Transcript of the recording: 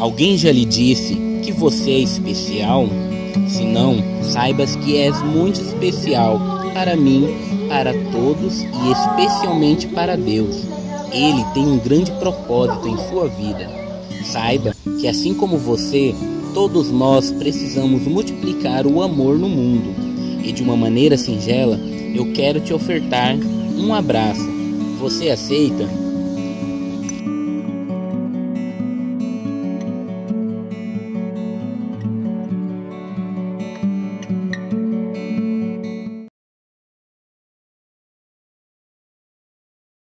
Alguém já lhe disse que você é especial? Se não, saibas que és muito especial para mim, para todos e especialmente para Deus. Ele tem um grande propósito em sua vida. Saiba que assim como você, todos nós precisamos multiplicar o amor no mundo. E de uma maneira singela, eu quero te ofertar um abraço. Você aceita?